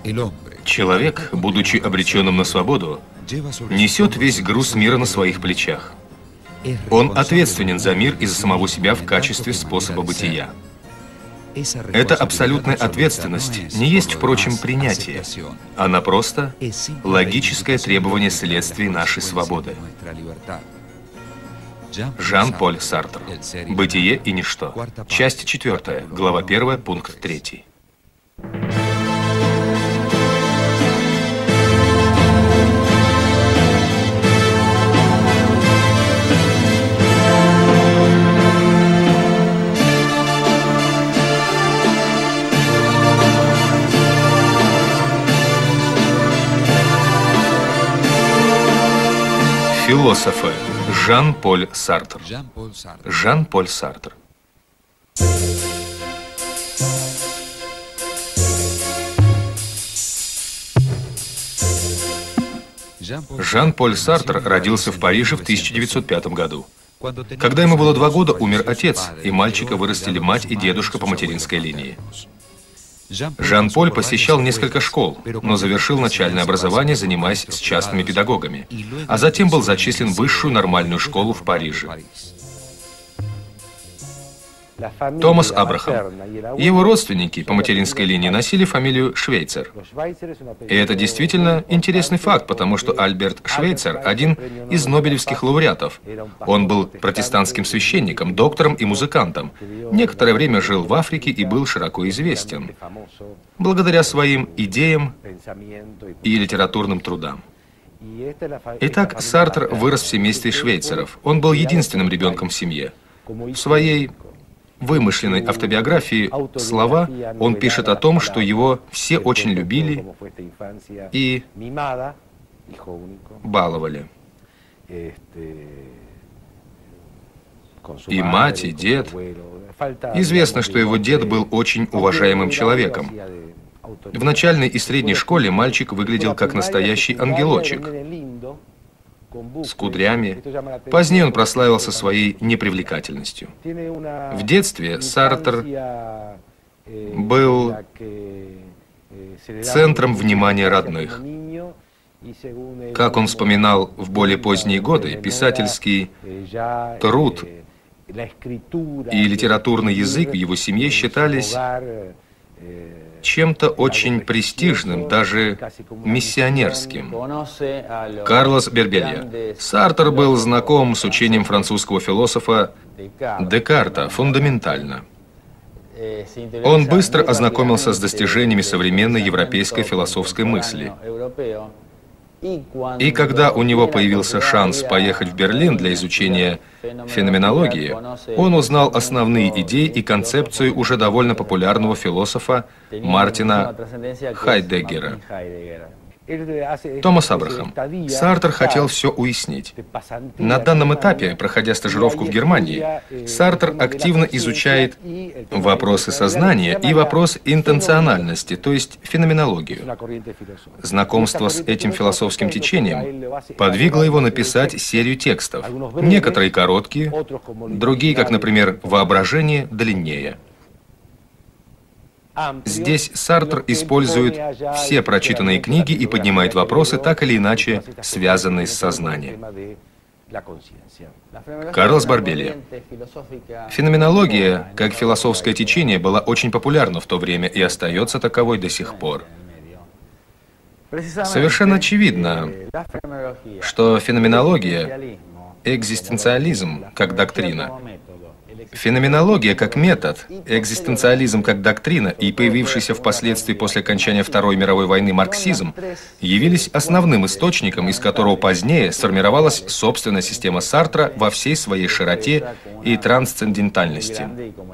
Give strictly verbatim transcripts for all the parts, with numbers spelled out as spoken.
Человек, будучи обреченным на свободу, несет весь груз мира на своих плечах. Он ответственен за мир и за самого себя в качестве способа бытия. Эта абсолютная ответственность не есть, впрочем, принятие. Она просто логическое требование следствий нашей свободы. Жан-Поль Сартр. «Бытие и ничто». Часть четвертая, глава первая, пункт третий. Философы. Жан-Поль Сартр. Жан-Поль Сартр. Жан-Поль Сартр родился в Париже в тысяча девятьсот пятом году. Когда ему было два года, умер отец, и мальчика вырастили мать и дедушка по материнской линии. Жан-Поль посещал несколько школ, но завершил начальное образование, занимаясь с частными педагогами, а затем был зачислен в высшую нормальную школу в Париже. Томас Абрахам. Его родственники по материнской линии носили фамилию Швейцер. И это действительно интересный факт, потому что Альберт Швейцер – один из нобелевских лауреатов. Он был протестантским священником, доктором и музыкантом. Некоторое время жил в Африке и был широко известен благодаря своим идеям и литературным трудам. Итак, Сартр вырос в семействе Швейцеров. Он был единственным ребенком в семье. В своей вымышленной автобиографии «Слова» он пишет о том, что его все очень любили и баловали. И мать, и дед. Известно, что его дед был очень уважаемым человеком. В начальной и средней школе мальчик выглядел как настоящий ангелочек, с кудрями. Позднее он прославился своей непривлекательностью. В детстве Сартр был центром внимания родных. Как он вспоминал в более поздние годы, писательский труд и литературный язык в его семье считались чем-то очень престижным, даже миссионерским. Карлос Бербелье. Сартр был знаком с учением французского философа Декарта фундаментально. Он быстро ознакомился с достижениями современной европейской философской мысли. И когда у него появился шанс поехать в Берлин для изучения феноменологии, он узнал основные идеи и концепцию уже довольно популярного философа Мартина Хайдеггера. Томас Абрахам. Сартр хотел все уяснить. На данном этапе, проходя стажировку в Германии, Сартр активно изучает вопросы сознания и вопрос интенциональности, то есть феноменологию. Знакомство с этим философским течением подвигло его написать серию текстов. Некоторые короткие, другие, как, например, «Воображение», длиннее. Здесь Сартр использует все прочитанные книги и поднимает вопросы, так или иначе связанные с сознанием. Карлос Барбелье. Феноменология, как философское течение, была очень популярна в то время и остается таковой до сих пор. Совершенно очевидно, что феноменология, экзистенциализм как доктрина, феноменология как метод, экзистенциализм как доктрина и появившийся впоследствии после окончания Второй мировой войны марксизм явились основным источником, из которого позднее сформировалась собственная система Сартра во всей своей широте и трансцендентальности.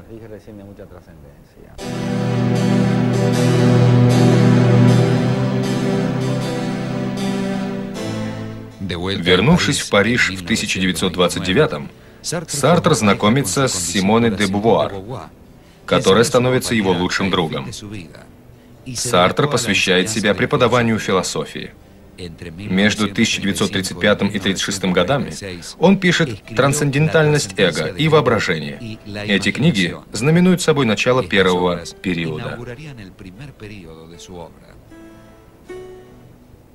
Вернувшись в Париж в тысяча девятьсот двадцать девятом, Сартр знакомится с Симоной де Бувуар, которая становится его лучшим другом. Сартр посвящает себя преподаванию философии. Между тысяча девятьсот тридцать пятым и тридцать шестым годами он пишет «Трансцендентальность эго» и «Воображение». Эти книги знаменуют собой начало первого периода.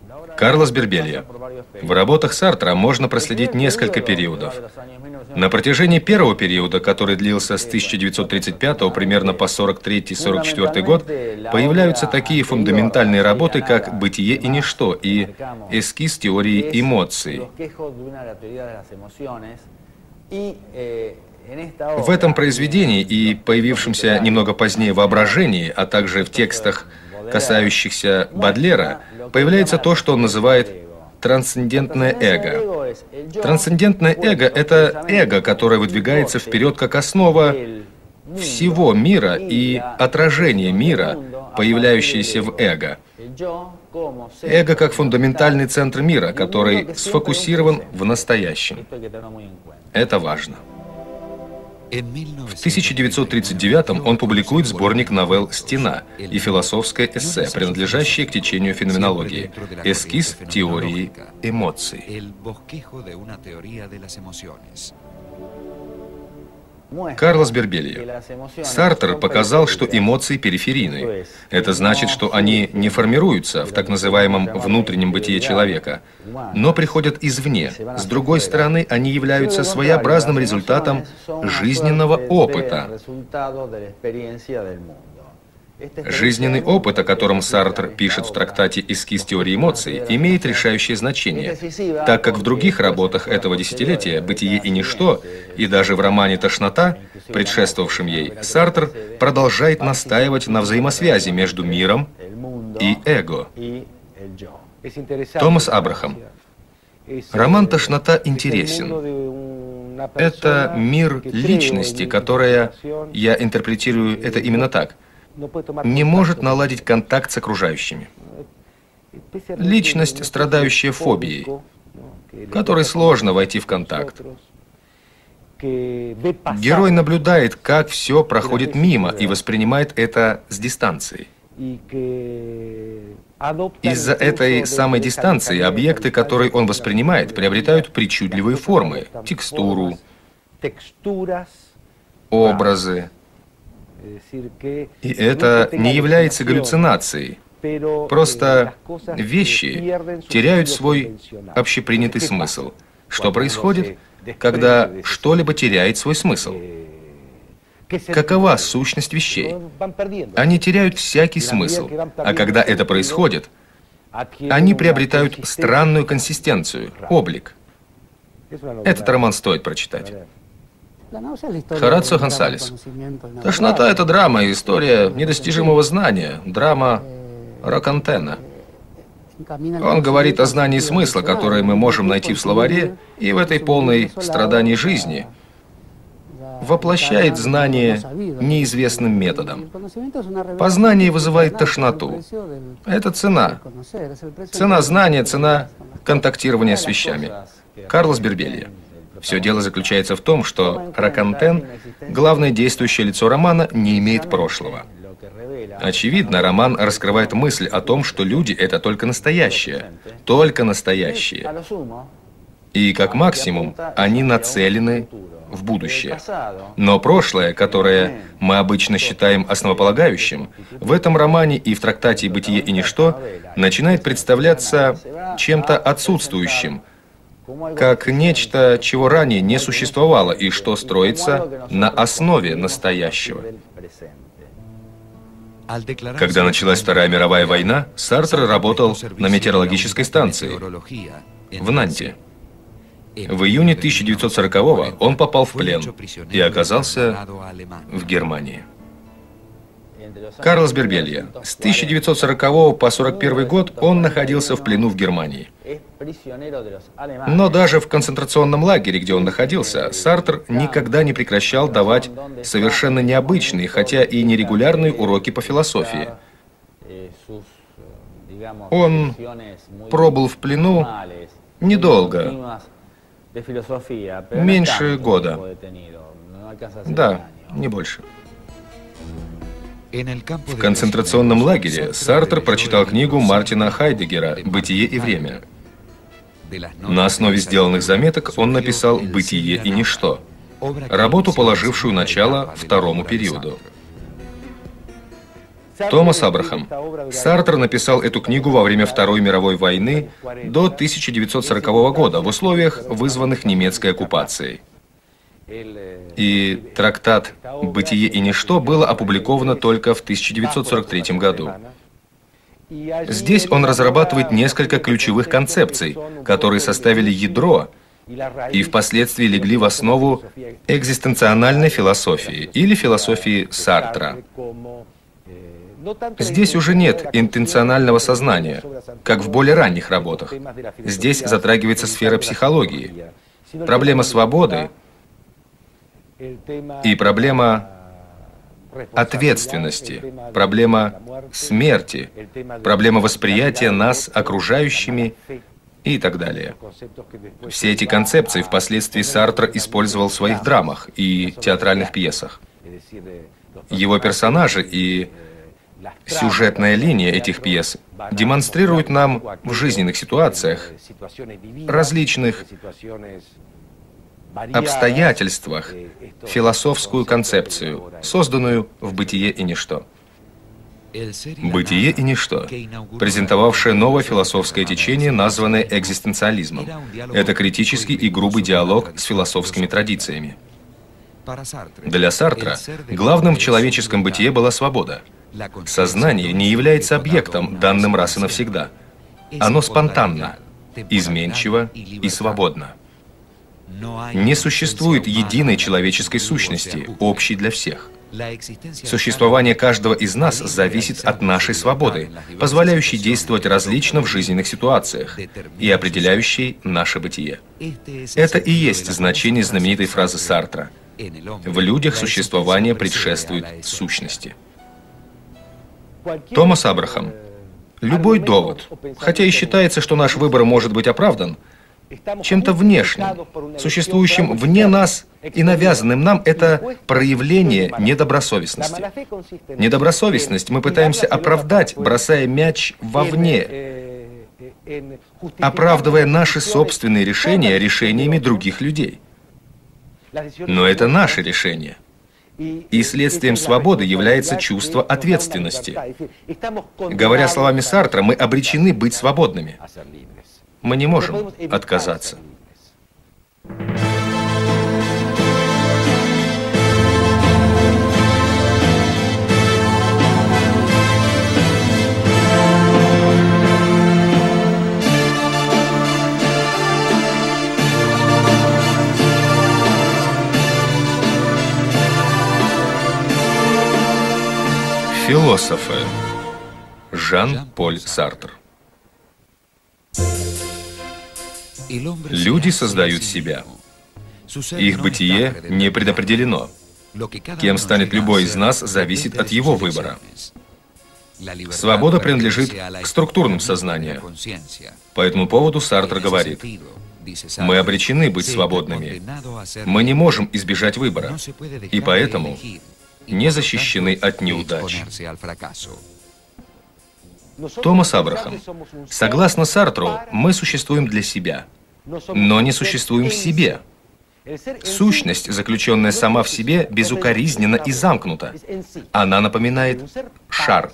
Карлос Бербелья. В работах Сартра можно проследить несколько периодов. На протяжении первого периода, который длился с тысяча девятьсот тридцать пятого примерно по сорок третий — сорок четвёртый год, появляются такие фундаментальные работы, как «Бытие и ничто» и «Эскиз теории эмоций». В этом произведении и появившемся немного позднее воображении, а также в текстах, касающихся Бодлера, появляется то, что он называет трансцендентное эго. Трансцендентное эго – это эго, которое выдвигается вперед как основа всего мира и отражение мира, появляющееся в эго. Эго как фундаментальный центр мира, который сфокусирован в настоящем. Это важно. В тысяча девятьсот тридцать девятом он публикует сборник новелл «Стена» и философское эссе, принадлежащее к течению феноменологии «Эскиз теории эмоций». Карлос Бербелья. Сартр показал, что эмоции периферийны. Это значит, что они не формируются в так называемом внутреннем бытие человека, но приходят извне. С другой стороны, они являются своеобразным результатом жизненного опыта. Жизненный опыт, о котором Сартр пишет в трактате «Эскиз теории эмоций», имеет решающее значение, так как в других работах этого десятилетия «Бытие и ничто» и даже в романе «Тошнота», предшествовавшем ей, Сартр продолжает настаивать на взаимосвязи между миром и эго. Томас Абрахам. Роман «Тошнота» интересен. Это мир личности, которая, я интерпретирую это именно так, не может наладить контакт с окружающими. Личность, страдающая фобией, которой сложно войти в контакт. Герой наблюдает, как все проходит мимо, и воспринимает это с дистанции. Из-за этой самой дистанции объекты, которые он воспринимает, приобретают причудливые формы, текстуру, образы. И это не является галлюцинацией. Просто вещи теряют свой общепринятый смысл. Что происходит, когда что-либо теряет свой смысл? Какова сущность вещей? Они теряют всякий смысл. А когда это происходит, они приобретают странную консистенцию, облик. Этот роман стоит прочитать. Хорацио Гонсалес. «Тошнота» — это драма и история недостижимого знания, драма Ракантена. Он говорит о знании смысла, которое мы можем найти в словаре, и в этой полной страданий жизни воплощает знание неизвестным методом. Познание вызывает тошноту. Это цена. Цена знания, цена контактирования с вещами. Карлос Бербелья. Все дело заключается в том, что Ракантен, главное действующее лицо романа, не имеет прошлого. Очевидно, роман раскрывает мысль о том, что люди — это только настоящее, только настоящее. И, как максимум, они нацелены в будущее. Но прошлое, которое мы обычно считаем основополагающим, в этом романе и в трактате «Бытие и ничто» начинает представляться чем-то отсутствующим, как нечто, чего ранее не существовало и что строится на основе настоящего. Когда началась Вторая мировая война, Сартр работал на метеорологической станции в Нанте. В июне тысяча девятьсот сорокового он попал в плен и оказался в Германии. Карлос Бербелья. С тысяча девятьсот сорокового по сорок первый год он находился в плену в Германии. Но даже в концентрационном лагере, где он находился, Сартр никогда не прекращал давать совершенно необычные, хотя и нерегулярные уроки по философии. Он пробыл в плену недолго, меньше года. Да, не больше. В концентрационном лагере Сартр прочитал книгу Мартина Хайдеггера «Бытие и время». На основе сделанных заметок он написал «Бытие и ничто», работу, положившую начало второму периоду. Томас Абрахам. Сартр написал эту книгу во время Второй мировой войны до тысяча девятьсот сорокового года в условиях, вызванных немецкой оккупацией. И трактат «Бытие и ничто» было опубликовано только в тысяча девятьсот сорок третьем году. Здесь он разрабатывает несколько ключевых концепций, которые составили ядро и впоследствии легли в основу экзистенциональной философии или философии Сартра. Здесь уже нет интенционального сознания, как в более ранних работах. Здесь затрагивается сфера психологии, проблема свободы и проблема ответственности, проблема смерти, проблема восприятия нас окружающими и так далее. Все эти концепции впоследствии Сартр использовал в своих драмах и театральных пьесах. Его персонажи и сюжетная линия этих пьес демонстрируют нам в жизненных ситуациях, различных обстоятельствах философскую концепцию, созданную в «Бытие и ничто». «Бытие и ничто», презентовавшее новое философское течение, названное экзистенциализмом. Это критический и грубый диалог с философскими традициями. Для Сартра главным в человеческом бытие была свобода. Сознание не является объектом, данным раз и навсегда. Оно спонтанно, изменчиво и свободно. Не существует единой человеческой сущности, общей для всех. Существование каждого из нас зависит от нашей свободы, позволяющей действовать различно в жизненных ситуациях и определяющей наше бытие. Это и есть значение знаменитой фразы Сартра: «В людях существование предшествует сущности». Томас Абрахам. Любой довод, хотя и считается, что наш выбор может быть оправдан, чем-то внешним, существующим вне нас и навязанным нам, это проявление недобросовестности. Недобросовестность мы пытаемся оправдать, бросая мяч вовне, оправдывая наши собственные решения решениями других людей. Но это наши решения. И следствием свободы является чувство ответственности. Говоря словами Сартра, мы обречены быть свободными. Мы не можем отказаться. Философы. Жан-Поль Сартр. Люди создают себя. Их бытие не предопределено. Кем станет любой из нас, зависит от его выбора. Свобода принадлежит к структурным сознаниям. По этому поводу Сартр говорит: мы обречены быть свободными. Мы не можем избежать выбора, и поэтому не защищены от неудач. Томас Абрахам. Согласно Сартру, мы существуем для себя, но не существуем в себе. Сущность, заключенная сама в себе, безукоризненна и замкнута. Она напоминает шар.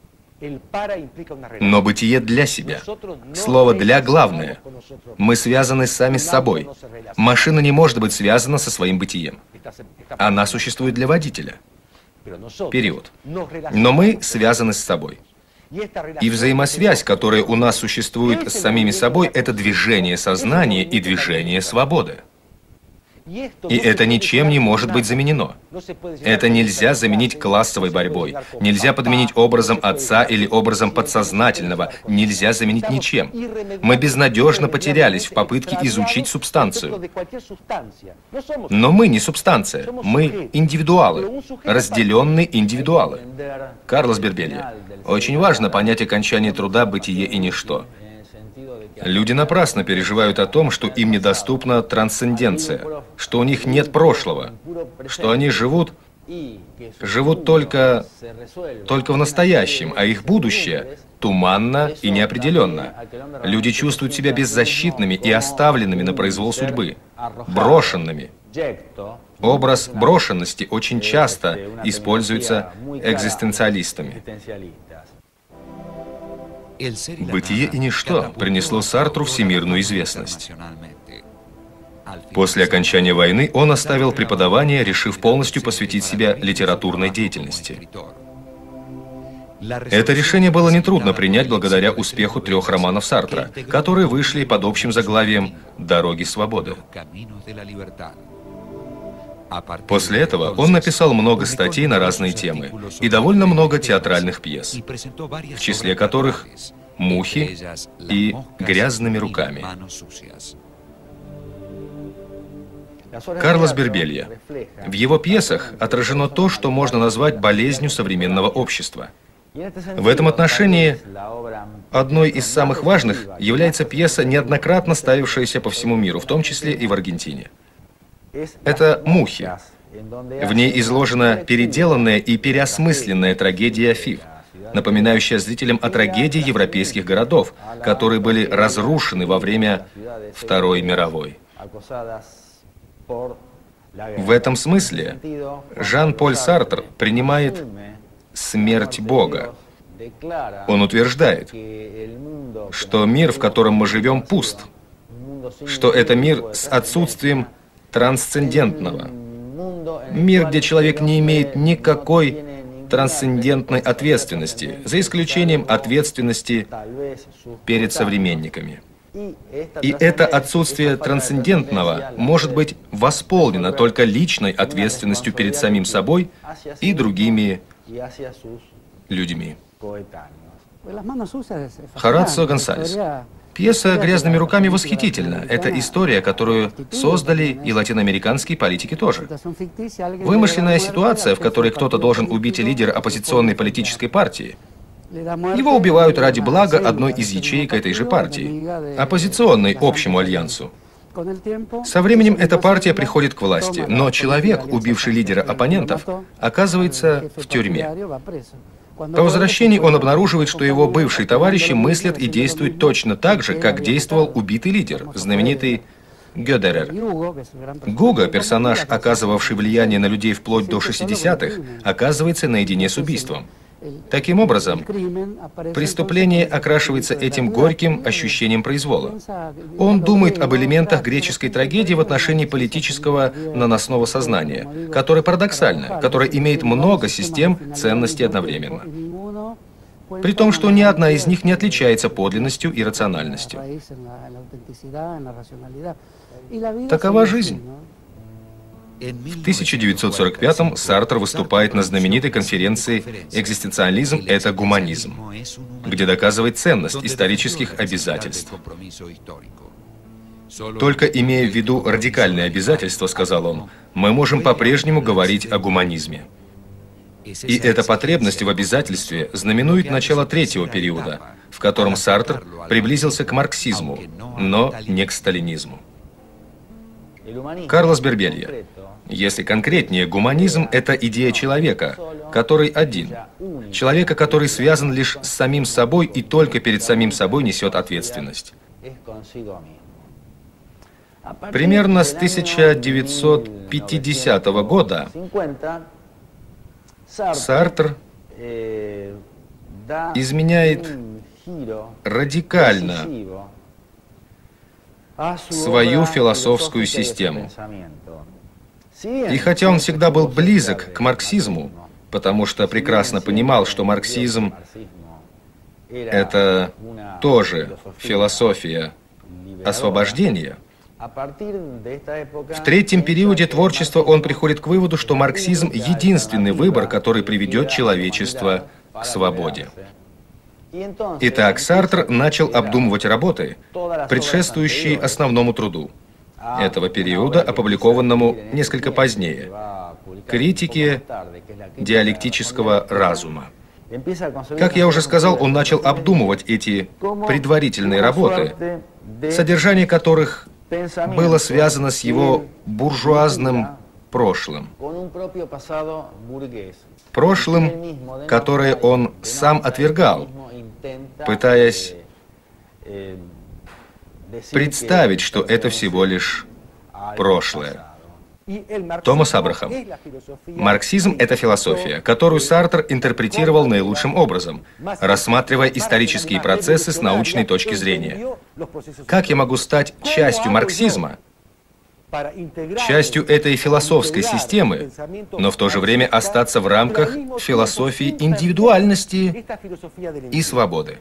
Но бытие для себя. Слово «для» главное. Мы связаны сами с собой. Машина не может быть связана со своим бытием. Она существует для водителя. Период. Но мы связаны с собой. И взаимосвязь, которая у нас существует с самими собой, это движение сознания и движение свободы. И это ничем не может быть заменено. Это нельзя заменить классовой борьбой. Нельзя подменить образом отца или образом подсознательного. Нельзя заменить ничем. Мы безнадежно потерялись в попытке изучить субстанцию. Но мы не субстанция. Мы индивидуалы. Разделенные индивидуалы. Карлос Бербелье. Очень важно понять окончание труда «Бытие и ничто». Люди напрасно переживают о том, что им недоступна трансценденция, что у них нет прошлого, что они живут, живут только, только в настоящем, а их будущее туманно и неопределенно. Люди чувствуют себя беззащитными и оставленными на произвол судьбы, брошенными. Образ брошенности очень часто используется экзистенциалистами. «Бытие и ничто» принесло Сартру всемирную известность. После окончания войны он оставил преподавание, решив полностью посвятить себя литературной деятельности. Это решение было нетрудно принять благодаря успеху трех романов Сартра, которые вышли под общим заглавием «Дороги свободы». После этого он написал много статей на разные темы и довольно много театральных пьес, в числе которых «Мухи» и «Грязными руками». Карлос Бербелья. В его пьесах отражено то, что можно назвать болезнью современного общества. В этом отношении одной из самых важных является пьеса, неоднократно ставившаяся по всему миру, в том числе и в Аргентине. Это «Мухи». В ней изложена переделанная и переосмысленная трагедия Афив, напоминающая зрителям о трагедии европейских городов, которые были разрушены во время Второй мировой. В этом смысле Жан-Поль Сартр принимает смерть Бога. Он утверждает, что мир, в котором мы живем, пуст, что это мир с отсутствием трансцендентного. Мир, где человек не имеет никакой трансцендентной ответственности, за исключением ответственности перед современниками. И это отсутствие трансцендентного может быть восполнено только личной ответственностью перед самим собой и другими людьми. Хорацио Гонсалес. Пьеса «Грязными руками» восхитительна. Это история, которую создали и латиноамериканские политики тоже. Вымышленная ситуация, в которой кто-то должен убить лидера оппозиционной политической партии. Его убивают ради блага одной из ячеек этой же партии, оппозиционной общему альянсу. Со временем эта партия приходит к власти, но человек, убивший лидера оппонентов, оказывается в тюрьме. По возвращении он обнаруживает, что его бывшие товарищи мыслят и действуют точно так же, как действовал убитый лидер, знаменитый Гёдерер. Гуго, персонаж, оказывавший влияние на людей вплоть до шестидесятых, оказывается наедине с убийством. Таким образом, преступление окрашивается этим горьким ощущением произвола. Он думает об элементах греческой трагедии в отношении политического наносного сознания, которое парадоксально, которое имеет много систем ценностей одновременно. При том, что ни одна из них не отличается подлинностью и рациональностью. Такова жизнь. В тысяча девятьсот сорок пятом Сартр выступает на знаменитой конференции «Экзистенциализм – это гуманизм», где доказывает ценность исторических обязательств. «Только имея в виду радикальные обязательства, — сказал он, — мы можем по-прежнему говорить о гуманизме». И эта потребность в обязательстве знаменует начало третьего периода, в котором Сартр приблизился к марксизму, но не к сталинизму. Карлос Бербелья. Если конкретнее, гуманизм – это идея человека, который один. Человека, который связан лишь с самим собой и только перед самим собой несет ответственность. Примерно с тысяча девятьсот пятидесятого года Сартр изменяет радикально свою философскую систему. И хотя он всегда был близок к марксизму, потому что прекрасно понимал, что марксизм – это тоже философия освобождения, в третьем периоде творчества он приходит к выводу, что марксизм – единственный выбор, который приведет человечество к свободе. Итак, Сартр начал обдумывать работы, предшествующие основному труду этого периода, опубликованному несколько позднее, «Критике диалектического разума». Как я уже сказал, он начал обдумывать эти предварительные работы, содержание которых было связано с его буржуазным прошлым. Прошлым, которое он сам отвергал, пытаясь представить, что это всего лишь прошлое. Томас Абрахам. Марксизм – это философия, которую Сартр интерпретировал наилучшим образом, рассматривая исторические процессы с научной точки зрения. Как я могу стать частью марксизма, частью этой философской системы, но в то же время остаться в рамках философии индивидуальности и свободы?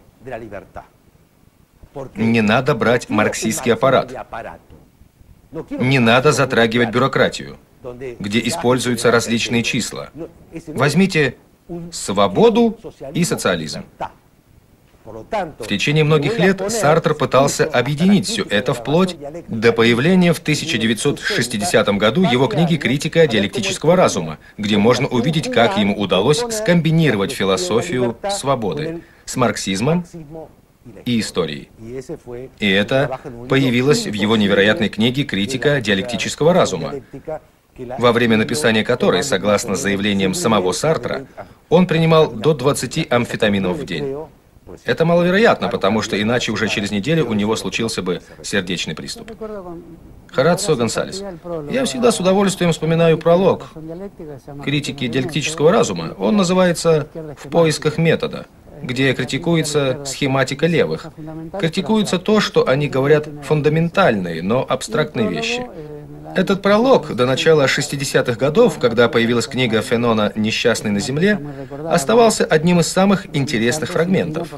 Не надо брать марксистский аппарат. Не надо затрагивать бюрократию, где используются различные числа. Возьмите свободу и социализм. В течение многих лет Сартр пытался объединить все это вплоть до появления в тысяча девятьсот шестидесятом году его книги «Критика диалектического разума», где можно увидеть, как ему удалось скомбинировать философию свободы с марксизмом и историей. И это появилось в его невероятной книге «Критика диалектического разума», во время написания которой, согласно заявлениям самого Сартра, он принимал до двадцати амфетаминов в день. Это маловероятно, потому что иначе уже через неделю у него случился бы сердечный приступ. Хорацио Гонсалес. Я всегда с удовольствием вспоминаю пролог критики диалектического разума. Он называется «В поисках метода», где критикуется схематика левых. Критикуется то, что они говорят фундаментальные, но абстрактные вещи. Этот пролог до начала шестидесятых годов, когда появилась книга Фенона «Несчастный на земле», оставался одним из самых интересных фрагментов.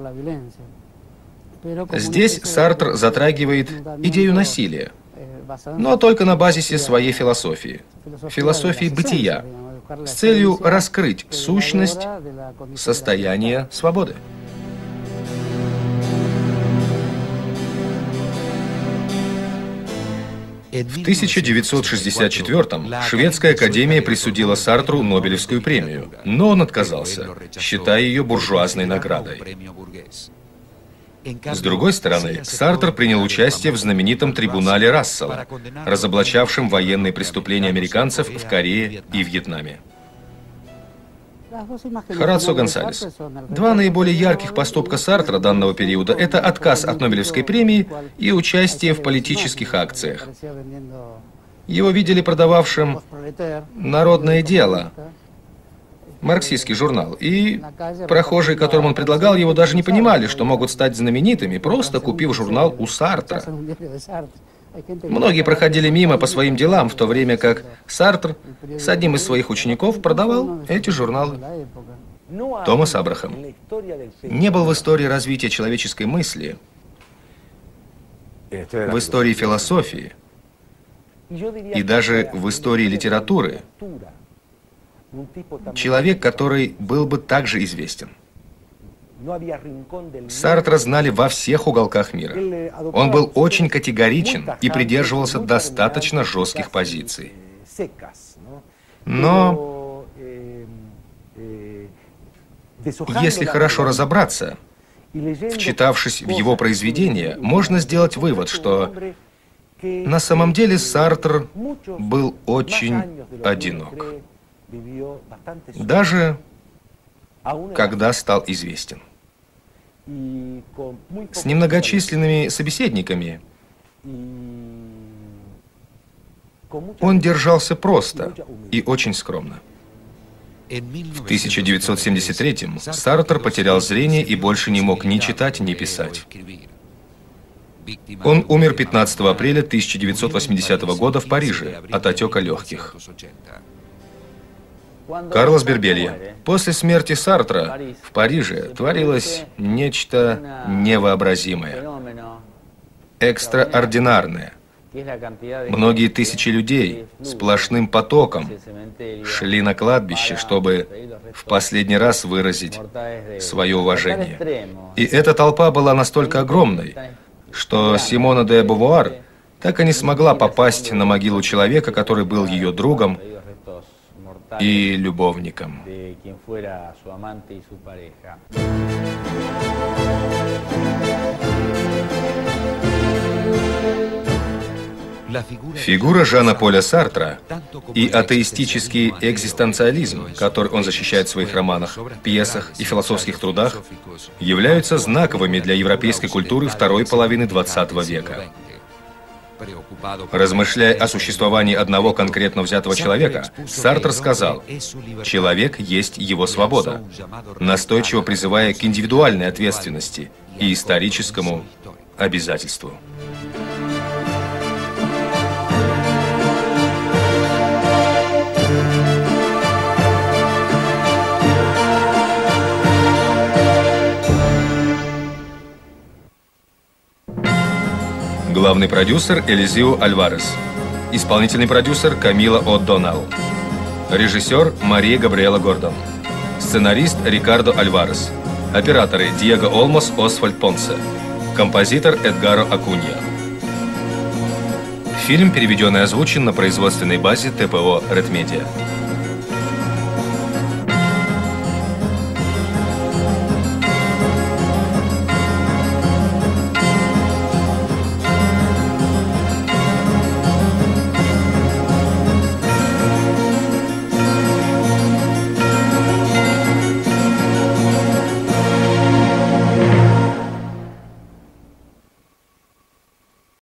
Здесь Сартр затрагивает идею насилия, но только на базисе своей философии, философии бытия, с целью раскрыть сущность состояния свободы. В тысяча девятьсот шестьдесят четвёртом Шведская академия присудила Сартру Нобелевскую премию, но он отказался, считая ее буржуазной наградой. С другой стороны, Сартр принял участие в знаменитом трибунале Рассела, разоблачавшем военные преступления американцев в Корее и Вьетнаме. Хорацио Гонсалес. Два наиболее ярких поступка Сартра данного периода – это отказ от Нобелевской премии и участие в политических акциях. Его видели продававшим «Народное дело», марксистский журнал, и прохожие, которым он предлагал его, даже не понимали, что могут стать знаменитыми, просто купив журнал у Сартра. Многие проходили мимо по своим делам, в то время как Сартр с одним из своих учеников продавал эти журналы. Томас Абрахам не был в истории развития человеческой мысли, в истории философии и даже в истории литературы человек, который был бы также известен. Сартра знали во всех уголках мира. Он был очень категоричен и придерживался достаточно жестких позиций. Но, если хорошо разобраться, вчитавшись в его произведения, можно сделать вывод, что на самом деле Сартр был очень одинок, даже когда стал известен. С немногочисленными собеседниками он держался просто и очень скромно. В тысяча девятьсот семьдесят третьем Сартр потерял зрение и больше не мог ни читать, ни писать. Он умер пятнадцатого апреля тысяча девятьсот восьмидесятого года в Париже от отека легких. Карлос Бербелья. После смерти Сартра в Париже творилось нечто невообразимое, экстраординарное. Многие тысячи людей сплошным потоком шли на кладбище, чтобы в последний раз выразить свое уважение. И эта толпа была настолько огромной, что Симона де Бувуар так и не смогла попасть на могилу человека, который был ее другом и любовником. Фигура Жана-Поля Сартра и атеистический экзистенциализм, который он защищает в своих романах, пьесах и философских трудах, являются знаковыми для европейской культуры второй половины двадцатого века. Размышляя о существовании одного конкретно взятого человека, Сартр сказал: «Человек есть его свобода», настойчиво призывая к индивидуальной ответственности и историческому обязательству. Главный продюсер Элизио Альварес. Исполнительный продюсер Камила О'Доннелл. Режиссер Мария Габриэла Гордон. Сценарист Рикардо Альварес. Операторы Диего Олмос, Освальд Понсе. Композитор Эдгаро Акунья. Фильм переведен и озвучен на производственной базе ТПО «Red Media».